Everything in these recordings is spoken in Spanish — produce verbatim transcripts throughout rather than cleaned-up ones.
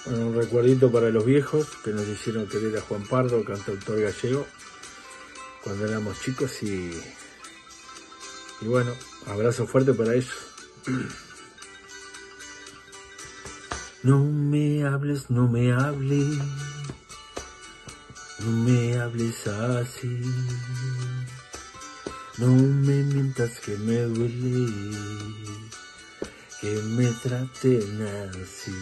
Bueno, un recuerdito para los viejos que nos hicieron querer a Juan Pardo, cantautor gallego, cuando éramos chicos y, y bueno, abrazo fuerte para ellos. No me hables, no me hables, no me hables así, no me mientas que me duele, que me traten así.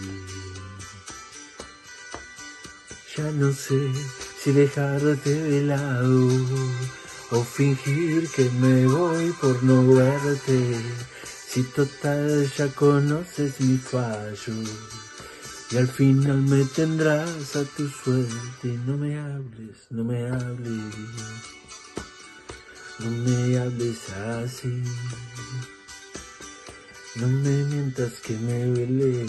Ya no sé si dejarte de lado o fingir que me voy por no verte, si total ya conoces mi fallo y al final me tendrás a tu suerte. No me hables, no me hables, no me hables así, no me mientas que me duele,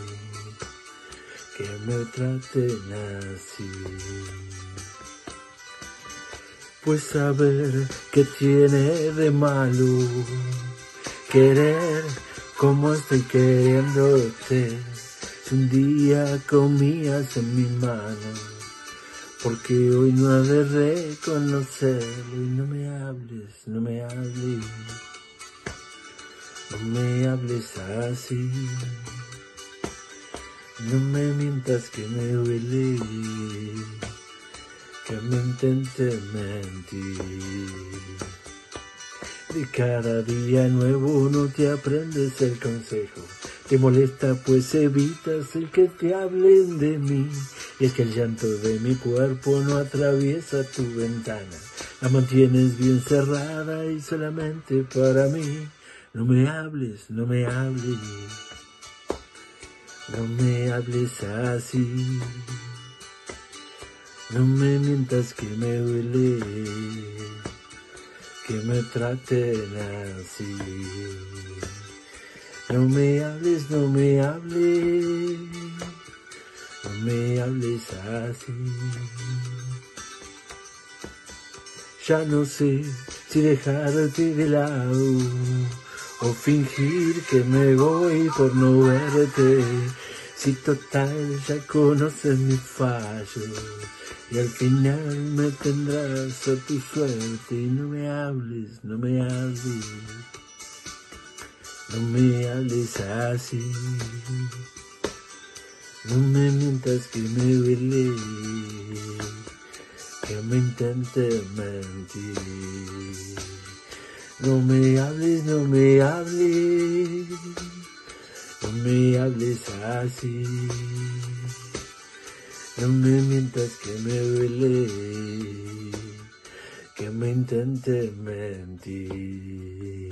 que me traten así. Pues saber qué tiene de malo querer como estoy queriéndote, si un día comías en mi mano, porque hoy no ha de reconocerlo. Y no me hables, no me hables, no me hables así, no me mientas que me duele, que me intente mentir. De cada día nuevo no te aprendes el consejo, te molesta pues evitas el que te hablen de mí. Y es que el llanto de mi cuerpo no atraviesa tu ventana, la mantienes bien cerrada y solamente para mí. No me hables, no me hables, no me hables así, no me mientas que me duele, que me traten así. No me hables, no me hables, no me hables así. Ya no sé si dejarte de lado o fingir que me voy por no verte, si total ya conoces mi fallo y al final me tendrás a tu suerte. Y no me hables, no me hables, no me hables así, no me mientas que me duele, que me intente mentir. No me hables, no me hables, no me hables así, no me mientas que me duele, que me intente mentir.